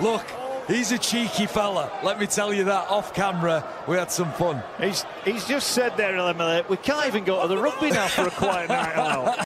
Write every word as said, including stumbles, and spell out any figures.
Look, he's a cheeky fella, let me tell you that. Off camera, we had some fun. He's, he's just said there, Meslier, we can't even go to the rugby now for a quiet night out.